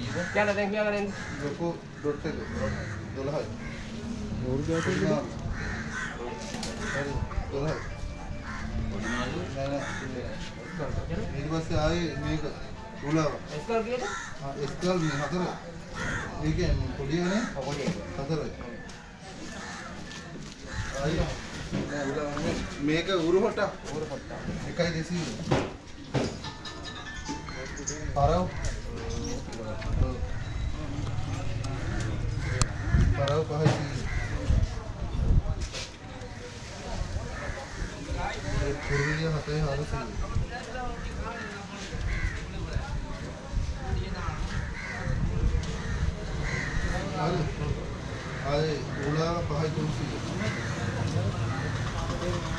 Jangan ada yang jangan. Loko dot එක 12යි. ඕර්ගා තියෙනවා. 12යි. ඊට පස්සේ ආයේ මේක උලාව. Escal kiyද? ස්කල් මේ හතර. ඒකේ පොඩියනේ පොඩි එක. හතරයි. ආයේ නෑ උලාව මේක උරු හොට. එකයි 200. පරව. පරව පහයි. ඒ කුරුලිය හතේ 400. ආයේ උලා පහයි 300.